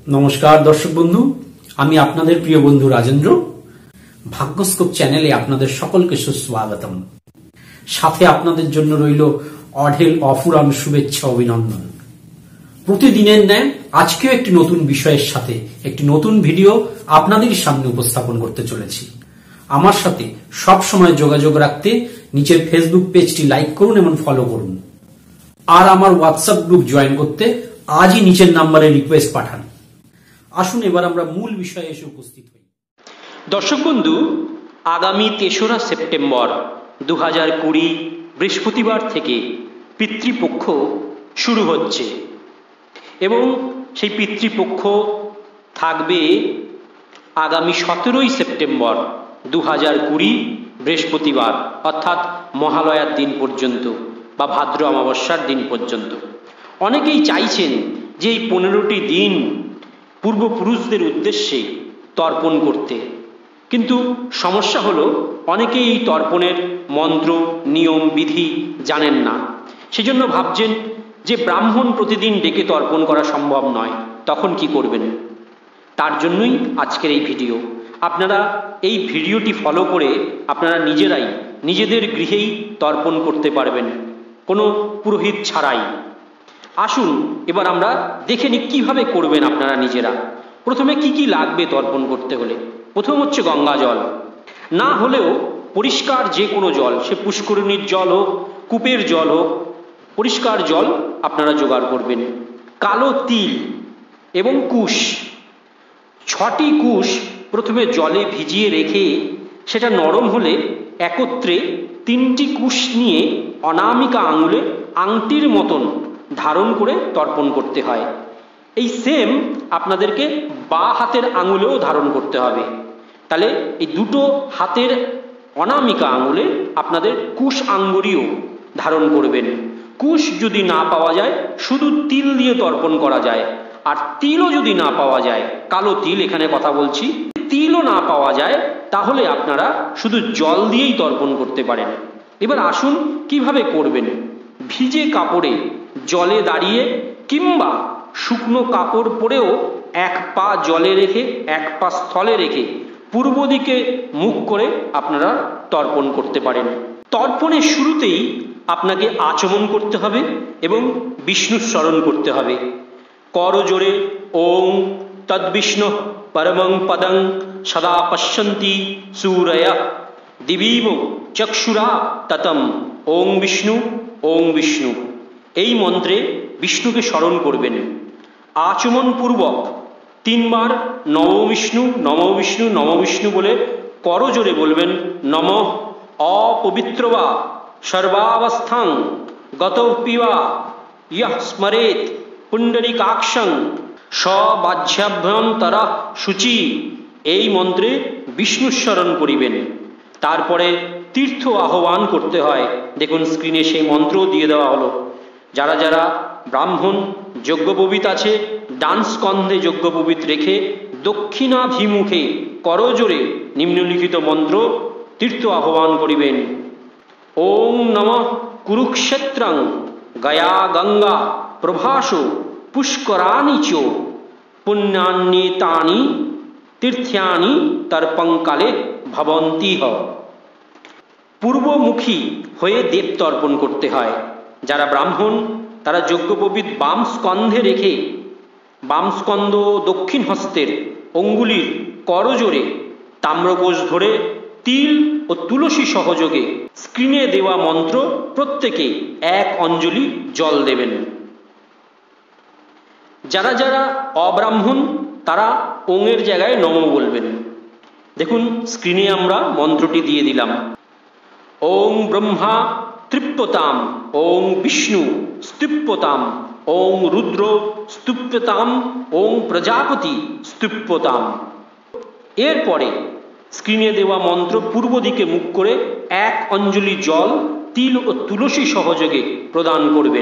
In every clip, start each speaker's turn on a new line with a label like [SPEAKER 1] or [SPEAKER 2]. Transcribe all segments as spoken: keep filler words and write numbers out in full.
[SPEAKER 1] নমস্কার দর্শক বন্ধু, আমি আপনাদের প্রিয় বন্ধু রাজেন্দ্র। ভাগ্যস্কোপ চ্যানেলে আপনাদের সকলকে সুস্বাগতম। সাথে আপনাদের জন্য রইল অঢেল অফুরান শুভেচ্ছা অভিনন্দন। প্রতিদিনের ন্যায় আজকেও একটি নতুন বিষয়ের সাথে একটি নতুন ভিডিও আপনাদের সামনে উপস্থাপন করতে চলেছি। আমার সাথে সব সময় যোগাযোগ রাখতে নিচের ফেসবুক পেজটি লাইক করুন এবং ফলো করুন। আর আমার হোয়াটসঅ্যাপ গ্রুপ জয়েন করতে আজই নিচের নাম্বারে রিকোয়েস্ট পাঠান। আসুন এবার আমরা মূল বিষয়ে এসে উপস্থিত হই।
[SPEAKER 2] দর্শক বন্ধু, আগামী তেসরা সেপ্টেম্বর দু হাজার কুড়ি বৃহস্পতিবার থেকে পিতৃপক্ষ শুরু হচ্ছে এবং সেই পিতৃপক্ষ থাকবে আগামী সতেরোই সেপ্টেম্বর দু হাজার কুড়ি বৃহস্পতিবার, অর্থাৎ মহালয়ার দিন পর্যন্ত বা ভাদ্র অমাবস্যার দিন পর্যন্ত। অনেকেই চাইছেন যে এই পনেরোটি দিন পূর্বপুরুষদের উদ্দেশ্যে তর্পণ করতে, কিন্তু সমস্যা হলো অনেকেই এই তর্পণের মন্ত্র নিয়ম বিধি জানেন না। সেজন্য ভাবছেন যে ব্রাহ্মণ প্রতিদিন ডেকে তর্পণ করা সম্ভব নয়, তখন কি করবেন? তার জন্যই আজকের এই ভিডিও। আপনারা এই ভিডিওটি ফলো করে আপনারা নিজেরাই নিজেদের গৃহেই তর্পণ করতে পারবেন, কোনো পুরোহিত ছাড়াই। আসুন এবার আমরা দেখে নিই কিভাবে করবেন আপনারা নিজেরা। প্রথমে কি কি লাগবে তর্পণ করতে হলে? প্রথম হচ্ছে গঙ্গা জল, না হলেও পরিষ্কার যে কোনো জল, সে পুষ্করিণীর জল হোক, কূপের জল হোক, পরিষ্কার জল আপনারা জোগাড় করবেন। কালো তিল এবং কুশ, ছটি কুশ প্রথমে জলে ভিজিয়ে রেখে সেটা নরম হলে একত্রে তিনটি কুশ নিয়ে অনামিকা আঙুলে আংটির মতন ধারণ করে তর্পণ করতে হয়। এই সেম আপনাদেরকে বা হাতের আঙুলেও ধারণ করতে হবে। তাহলে এই দুটো হাতের অনামিকা আঙুলে আপনাদের কুশ আঙ্গুরিও ধারণ করবেন। কুশ যদি না পাওয়া যায় শুধু তিল দিয়ে তর্পণ করা যায়, আর তিলও যদি না পাওয়া যায়, কালো তিল এখানে কথা বলছি, তিলও না পাওয়া যায় তাহলে আপনারা শুধু জল দিয়েই তর্পণ করতে পারেন। এবার আসুন কিভাবে করবেন। ভিজে কাপড়ে জলে দাঁড়িয়ে কিংবা শুকনো কাপড় পরেও এক পা জলে রেখে এক পা স্থলে রেখে পূর্ব দিকে মুখ করে আপনারা তর্পণ করতে পারেন। তর্পণের শুরুতেই আপনাকে আচমন করতে হবে এবং বিষ্ণু স্মরণ করতে হবে। করজোড়ে ওং তদ্বিষ্ণু পরমং পদং সদা পশ্যন্তি সূরয়ঃ দিবীব চক্ষুরা ততম ওং বিষ্ণু ওং বিষ্ণু। এই মন্ত্রে বিষ্ণুকে স্মরণ করবেন। আচমন পূর্বক তিনবার নমো বিষ্ণু নমো বিষ্ণু নমো বিষ্ণু বলে করজোড়ে বলবেন নমঃ অপবিত্রবা সর্বাবস্থাং গতৌপিবা ইয়ঃ স্মরেত পুণ্ডরীকাক্ষং সবাহ্যাভ্যন্তরা শুচি। এই মন্ত্রে বিষ্ণু স্মরণ করিবেন। তারপরে তীর্থ আহ্বান করতে হয়। দেখুন স্ক্রিনে সেই মন্ত্র দিয়ে দেওয়া হলো। যারা যারা ব্রাহ্মণ যজ্ঞোপবীত আছে, ডান স্কন্ধে যজ্ঞোপবীত রেখে দক্ষিণাভিমুখে করজোড়ে নিম্নলিখিত মন্ত্র তীর্থ আহ্বান করিবেন। ওং নমঃ কুরুক্ষেত্রং গয়া গঙ্গা প্রভাসো পুষ্করাণি চ পুণ্যান্যেতানি তীর্থ্যানি তর্পণকালে ভবন্তিহ। পূর্বমুখী হয়ে দেব তর্পণ করতে হয়। যারা ব্রাহ্মণ তারা যজ্ঞোপবীত বাম স্কন্ধে রেখে বাম স্কন্ধ দক্ষিণ হস্তের অঙ্গুলির করজোড়ে তাম্রকোষ ধরে তিল ও তুলসী সহযোগে স্ক্রিনে দেওয়া মন্ত্র প্রত্যেকে এক অঞ্জলি জল দেবেন। যারা যারা অব্রাহ্মণ তারা ওঙের জায়গায় নমঃ বলবেন। দেখুন স্ক্রিনে আমরা মন্ত্রটি দিয়ে দিলাম। ওং ব্রহ্মা তৃপ্যতাম ওং বিষ্ণু স্তৃপ্যতাম ওং রুদ্র স্তৃপ্যতাম ওং প্রজাপতি স্তৃপ্যতাম। এরপরে স্ক্রিনে দেওয়া মন্ত্র পূর্ব দিকে মুখ করে এক অঞ্জলি জল তিল ও তুলসী সহযোগে প্রদান করবেন।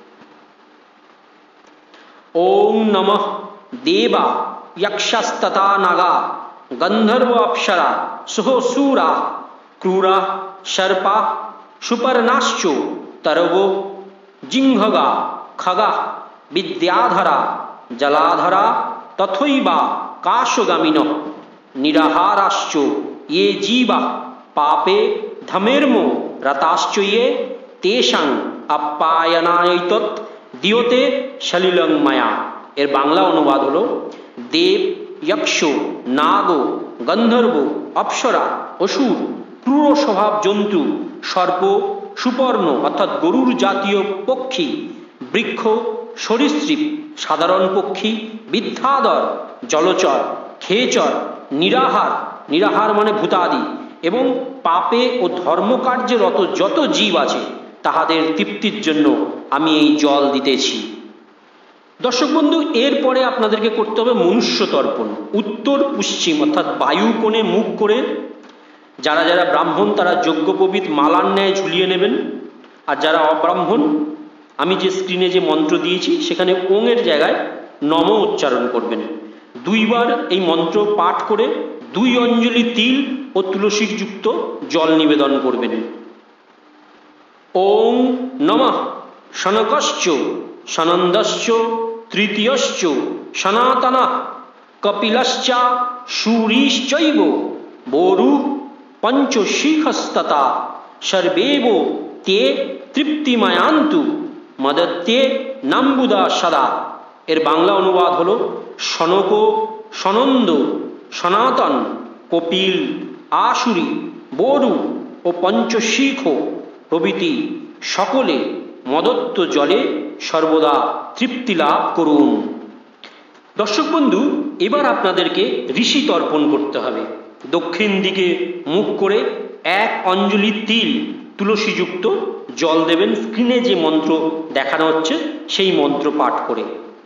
[SPEAKER 2] ওং নমঃ দেবা যক্ষস্তথা নাগা গন্ধর্ব অপ্সরা সহসুরা ক্রূরা সর্পা সুপর্ণাশ্চ তরবো জিংহগা খগা বিদ্যাধরা জলাধরা তথৈবা কাশগামিন নিরাহারাশ্চ ये जीवा पापे धमेर्म रताश्च ये तेषां अप्पायनायतत् दियोते सलिलं माया। এর বাংলা অনুবাদ হলো দেব, যক্ষ, নাগ, গন্ধর্ব, অপ্সরা, অসুর, ক্রূর স্বভাব জন্তু, সর্প, সুপর্ণ অর্থাৎ গরুর জাতীয় পক্ষী, বৃক্ষ, সরীসৃপ, সাধারণ পক্ষী, বিদ্যাধর, জলচর, খেচর, নিরাহার, নিরাহার মানে ভূতাদি এবং পাপে ও ধর্মকার্যে রত যত জীব আছে তাহাদের তৃপ্তির জন্য আমি এই জল দিতেছি। দর্শক বন্ধু, এরপরে আপনাদেরকে করতে হবে মনুষ্য তর্পণ। উত্তর পশ্চিম অর্থাৎ বায়ু কোণে মুখ করে যারা যারা ব্রাহ্মণ তারা যজ্ঞোপবীত মালার ন্যায় ঝুলিয়ে নেবেন, আর যারা অব্রাহ্মণ আমি যে স্ক্রিনে যে মন্ত্র দিয়েছি সেখানে ওং এর জায়গায় নম উচ্চারণ করবেন। দুইবার এই মন্ত্র পাঠ করে দুই অঞ্জলি তিল ও তুলসীর যুক্ত জল নিবেদন করবেন। ওং নমঃ শনকশ্চ সনন্দশ্চ তৃতীয়শ্চ সনাতনঃ কপিলশ্চ শূরিশ্চৈব বোরু পঞ্চশিখস্ততা সর্বেব তে তৃপ্তিময়ান্তু মদত্যে নাম্বুদা সদা। এর বাংলা অনুবাদ হলো সনক, সনন্দ, সনাতন, কপিল, আশুরি, বরু ও পঞ্চশিখ প্রভৃতি সকলে মদত্ত জলে সর্বদা তৃপ্তি লাভ করুন। দর্শক বন্ধু, এবার আপনাদেরকে ঋষি তর্পণ করতে হবে। দক্ষিণ দিকে মুখ করে এক অঞ্জলি তিল তুলসীযুক্ত জল দেবেন। স্ক্রিনে যে মন্ত্র দেখানো হচ্ছে সেই মন্ত্র পাঠ করে।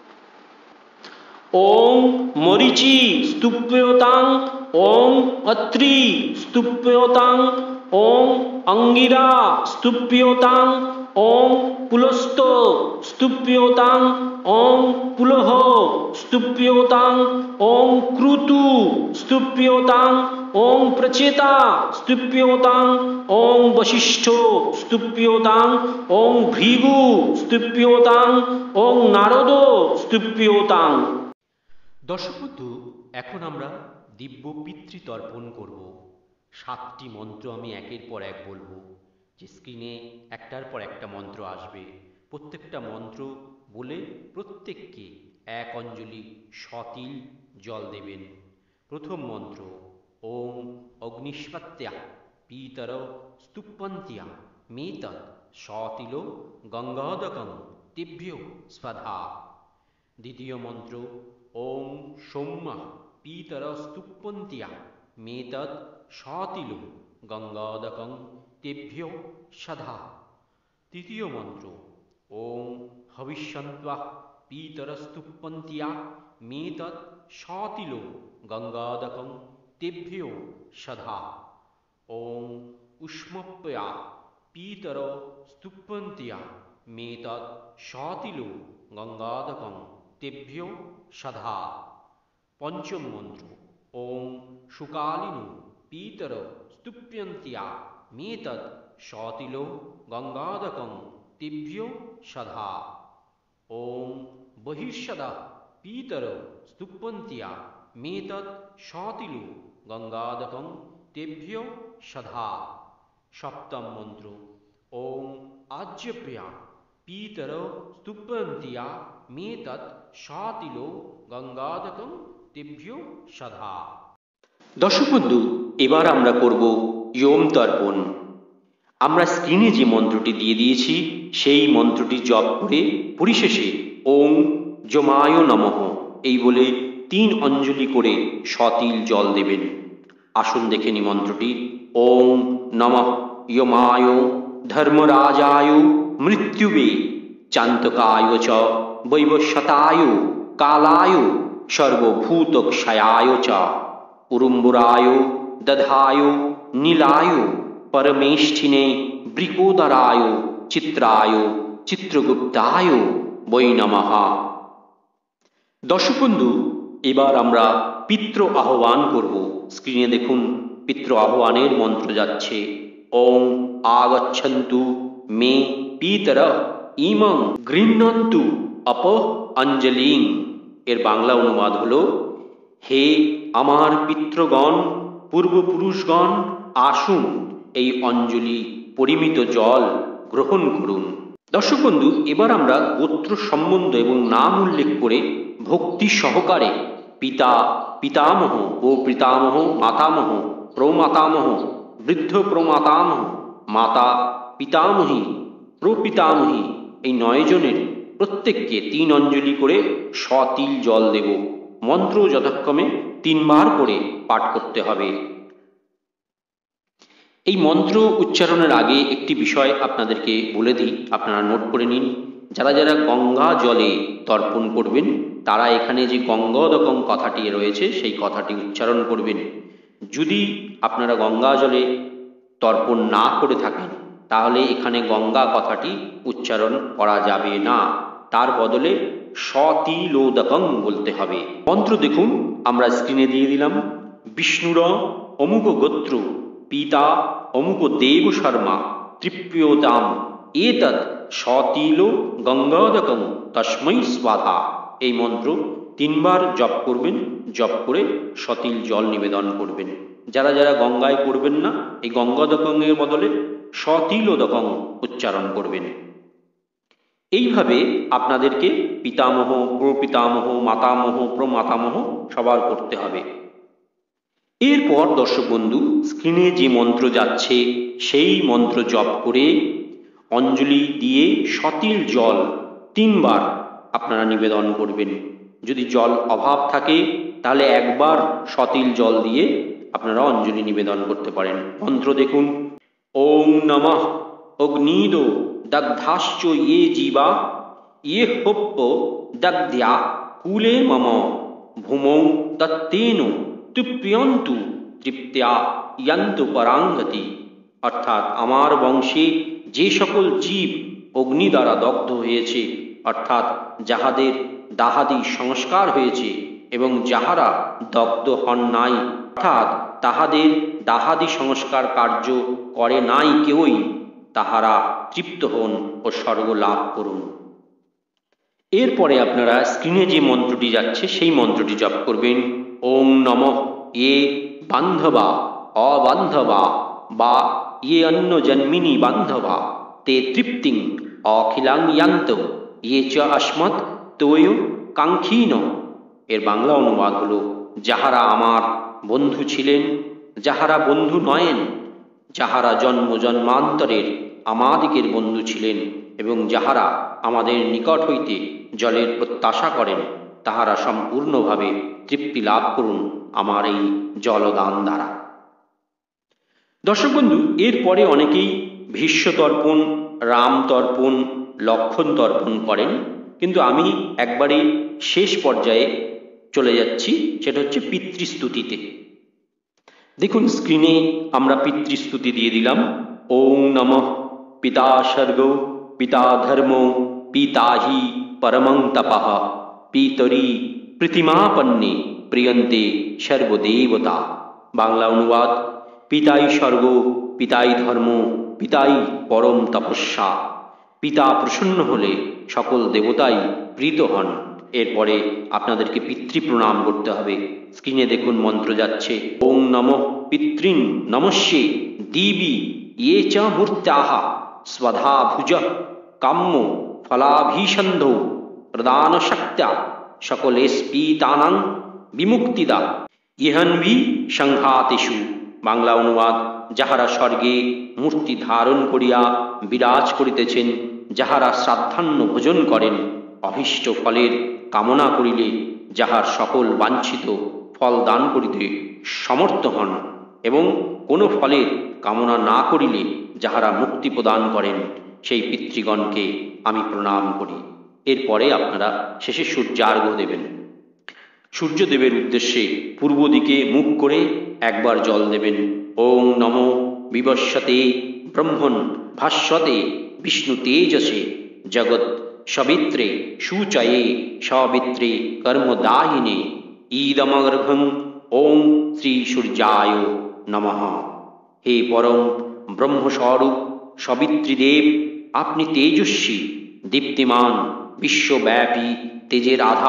[SPEAKER 2] ওং মরিচি স্তূপ্যতাং, ওং অত্রি স্তূপ্যতাং, ওং অঙ্গিরা স্তূপ্যতাং, ওং পুলস্ত স্তূপ্যতাং, ওং পুলহ স্তূপ্যতাং, ওং ক্রুতু স্তূপ্যতাং, ওং প্রচেতা স্তূপ্যতাং, ওং বশিষ্ঠ স্তূপ্যতাং, ওং ভৃগু স্তূপ্যতাং, ওং নারদ স্তূপ্যতাং। দর্শক বন্ধু, এখন আমরা দিব্য পিতৃতর্পণ করব। সাতটি মন্ত্র আমি একের পর এক বলবো, যে স্ক্রিনে একটার পর একটা মন্ত্র আসবে। প্রত্যেকটা মন্ত্র বলে প্রত্যেককে এক অঞ্জলি সতিল জল দেবেন। প্রথম মন্ত্র ওং অগ্নিষ্পত্যা পিতর স্তূপন্তিয়া মেতৎ সতিল গঙ্গাদকং তেভ্যো স্বধা। দ্বিতীয় মন্ত্র ওং সৌম্য পিতর স্তূপন্তিয়া মেতৎ সতিল গঙ্গাদকং তেভ্যো সধা। তৃতীয় মন্ত্র ওং হবিষ্যন্ত্বা পিতর স্তূপন্তিয়া মেতৎ সতিল গঙ্গাদকং তেভ্যো সধা। ওং উষ্মপ্পয়া পিতর স্তূপন্তিয়া মেতৎ সতিল গঙ্গাদকং তেভ্যো সধা। পঞ্চম মন্ত্র ওং শুকালিনো পিতর স্তূপ্যন্তিয়া মেতৎ সতিল গঙ্গাদকং তেভ্যো সধা। ওং বহিঃসদা পিতর স্তূপন্তিয়া মেতৎ সতিল গঙ্গাদকং তেভ্যো সধা। সপ্তম মন্ত্র ওং আজ্যপ্রিয়া পিতর স্তূপন্তিয়া মেতৎ সতিল গঙ্গাদকং তেভ্যো সধা। দর্শক বন্ধু, এবার আমরা করব ইয়ম তর্পণ। আমরা স্ক্রিনে যে মন্ত্রটি দিয়ে দিয়েছি সেই মন্ত্রটি জপ করে পরিশেষে ওং যমায় নমঃ এই বলে তিন অঞ্জলি করে সতিল জল দেবেন। আসুন দেখে নি মন্ত্রটি। ওং নমঃ যমায় ধর্মরাজায় মৃত্যুবে চান্তকায় চ বৈবস্বতায় কালায় সর্বভূতক্ষয়ায় চ উরুম্বুরায় দধায় নীলায় পরমেষ্ঠিনে বৃকোদরায় চিত্রায় চিত্রগুপ্তায় বৈ নমঃ। দর্শক বন্ধু, এবার আমরা পিতৃ আহ্বান করব। স্ক্রিনে দেখুন পিতৃ আহ্বানের মন্ত্র যাচ্ছে। ওং আগচ্ছন্তু মে পিতরঃ ইমং গৃহ্ণন্তু অপ অঞ্জলিং। এর বাংলা অনুবাদ হলো, হে আমার পিতৃগণ, পূর্বপুরুষগণ, আসুন এই অঞ্জলি পরিমিত জল গ্রহণ করুন। দর্শক বন্ধু, এবার আমরা গোত্র সম্বন্ধ এবং নাম উল্লেখ করে ভক্তি সহকারে পিতা, পিতামহ ও পিতামহ, মাতামহ, প্রমাতামহ, বৃদ্ধ প্রমাতামহ, মাতা, পিতামহী, প্রপিতামহী এই নয় জনের প্রত্যেককে তিন অঞ্জলি করে সতিল জল দেব। মন্ত্র যথাক্রমে তিনবার করে পাঠ করতে হবে। এই মন্ত্র উচ্চারণের আগে একটি বিষয় আপনাদেরকে বলে দিই, আপনারা নোট করে নিন। যারা যারা গঙ্গা জলে তর্পণ করবেন তারা এখানে যে গঙ্গোদকং কথাটি রয়েছে সেই কথাটি উচ্চারণ করবেন। যদি আপনারা গঙ্গা জলে তর্পণ না করে থাকেন তাহলে এখানে গঙ্গা কথাটি উচ্চারণ করা যাবে না, তার বদলে সতিলোদকং বলতে হবে। মন্ত্র দেখুন, আমরা স্ক্রিনে দিয়ে দিলাম। বিষ্ণুর অমুক গোত্র পিতা অমুক দেব শর্মা তৃপ্যোতাম এতৎ সতিল গঙ্গাদকং তস্মৈ স্বাহা। এই মন্ত্র তিনবার জপ করবেন, জপ করে সতিল জল নিবেদন করবেন। যারা যারা গঙ্গায় করবেন না, এই গঙ্গাদকং এর বদলে সতিলোদকং উচ্চারণ করবেন। এইভাবে আপনাদেরকে পিতামহ, প্রপিতামহ, মাতামহ, প্রমাতামহ সবার করতে হবে। এরপর দর্শক বন্ধু, স্ক্রিনে যে মন্ত্র যাচ্ছে সেই মন্ত্র জপ করে অঞ্জলি দিয়ে সতিল জল তিনবার আপনারা নিবেদন করবেন। যদি জল অভাব থাকে তাহলে একবার সতিল জল দিয়ে আপনারা অঞ্জলি নিবেদন করতে পারেন। মন্ত্র দেখুন। ওম নমঃ অগ্নিদ দগ্ধাশ্চ ইয়ে জীবা ইয়ে হোপ্প দগ্ধ্যা কুলে মম ভূমৌ তত্তেন তৃপ্যন্তু তৃপ্ত্যা ইয়ান্তু পরাঙ্গতি। অর্থাৎ আমার বংশে যে সকল জীব অগ্নি দ্বারা দগ্ধ হয়েছে, অর্থাৎ যাহাদের দাহাদি সংস্কার হয়েছে এবং যাহারা দগ্ধ হন নাই, অর্থাৎ তাহাদের দাহাদি সংস্কার কার্য করে নাই কেউই, তাহারা তৃপ্ত হন ও স্বর্গ লাভ করুন। এরপরে আপনারা স্ক্রিনে যে মন্ত্রটি যাচ্ছে সেই মন্ত্রটি জপ করবেন। ওম নমঃ এ বান্ধবা অবান্ধবা বা ইয়ে অন্য জন্মিনী বান্ধবা তে তৃপ্তিং অখিলাং ইয়ান্ত ইয়ে চ अस्मत् তোয় কাঙ্ক্ষীন। এর বাংলা অনুবাদ হলো, যাহারা আমার বন্ধু ছিলেন, যাহারা বন্ধু নয়েন, যাহারা জন্ম জন্মান্তরের আমাদিকের বন্ধু ছিলেন এবং যাহারা আমাদের নিকট হইতে জলের প্রত্যাশা করেন, তাহারা সম্পূর্ণভাবে তৃপ্তি লাভ করুন আমার এই জলদান দ্বারা। দর্শক বন্ধু, এরপরে অনেকেই ভীষ্ম তর্পণ, রাম তর্পণ, লক্ষণ তর্পণ করেন, কিন্তু আমি একবারে শেষ পর্যায়ে চলে যাচ্ছি, সেটা হচ্ছে পিতৃস্তুতিতে। দেখুন স্ক্রিনে আমরা পিতৃস্তুতি দিয়ে দিলাম। ওম নমঃ পিতা স্বর্গ পিতা ধর্ম পিতা হি পরমং তপঃ পিতরি প্রতিমাপন্নে প্রিয়ন্তে সর্বদেবতা। বাংলা অনুবাদ, পিতাই স্বর্গ, পিতাই ধর্ম, পিতাই পরম তপস্যা। পিতা প্রসন্ন হলে সকল দেবতাই প্রীত হন। এরপরে আপনাদেরকে পিতৃ প্রণাম করতে হবে। স্ক্রিনে দেখুন মন্ত্র যাচ্ছে। ওম নমঃ পিতৃন নমস্যে দিবি ইয়ে চ মূর্ত্যাঃ স্বধা ভুজ কাম্য ফলাভিসন্ধৌ প্রদান শক্ত্যা সকলেস্পিতানাং বিমুক্তিদা ইহন্বি সংঘাতেষু। বাংলা অনুবাদ, যাহারা স্বর্গে মূর্তি ধারণ করিয়া বিরাজ করিতেছেন, যাহারা শ্রাদ্ধান্ন ভোজন করেন, অভীষ্ট ফলের কামনা করিলে যাহার সকল বাঞ্ছিত ফল দান করিতে সমর্থ হন এবং কোনো ফলের কামনা না করিলে যাহারা মুক্তি প্রদান করেন, সেই পিতৃগণকে আমি প্রণাম করি। এরপরে আপনারা শেষে সূর্যার্ঘ্য দেবেন। সূর্যদেবের উদ্দেশ্যে পূর্ব দিকে মুখ করে একবার জল দেবেন। ওং নমো বিবস্বতে ব্রহ্মণ ভাস্বতে বিষ্ণু তেজসে জগৎ সবিত্রে সুচয়ে সবিত্রে কর্মদায়িনে ঈদমর্ঘ্যং ওং শ্রী সূর্যায় নমঃ। হে পরম ব্রহ্মস্বরূপ সবিত্রীদেব, আপনি তেজস্বী, দীপ্তিমান, বিশ্বব্যাপী তেজের আধার,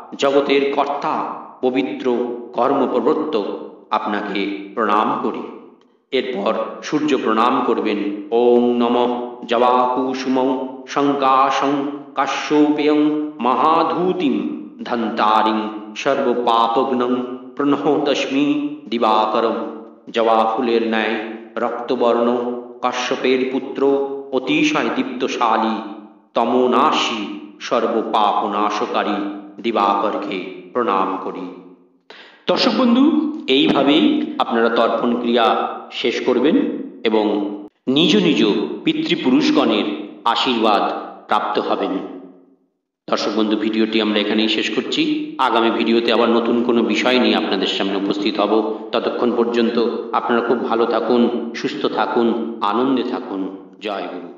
[SPEAKER 2] জগতের কর্তা পবিত্র কর্মপ্রবর্তক আপনাকে প্রণাম করি। এরপর সূর্য প্রণাম করবেন। ওং নমঃ জবাকুসুমৌ শঙ্কাশং কাশ্যপেয়ং মহাধূতিং ধন্তারিং সর্বপাপগ্নং প্রণহতস্মি দিবাকরম। জবা ফুলের ন্যায় রক্তবর্ণ কাশ্যপের পুত্র অতিশয় দীপ্তশালী তমোনাশী সর্বপাপনাশকারী দিবাকরকে প্রণাম করি। দর্শক বন্ধু, এইভাবেই আপনারা তর্পণ ক্রিয়া শেষ করবেন এবং নিজ নিজ পিতৃপুরুষগণের আশীর্বাদ প্রাপ্ত হবেন। দর্শক বন্ধু, ভিডিওটি আমরা এখানেই শেষ করছি। আগামী ভিডিওতে আবার নতুন কোনো বিষয় নিয়ে আপনাদের সামনে উপস্থিত হব। ততক্ষণ পর্যন্ত আপনারা খুব ভালো থাকুন, সুস্থ থাকুন, আনন্দে থাকুন। জয় গুরু।